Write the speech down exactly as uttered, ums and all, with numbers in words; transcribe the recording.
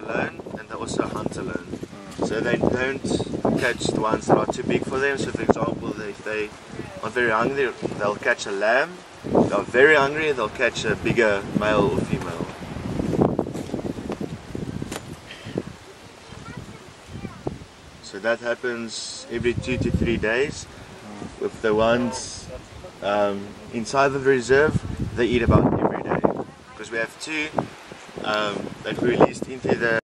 alone and they also hunt alone. So they don't catch the ones that are too big for them. So for example, if they are very hungry, they'll catch a lamb. If they're very hungry, they'll catch a bigger male or female. So that happens every two to three days. With the ones um, inside the reserve, they eat about every day. Because we have two um, that we released into the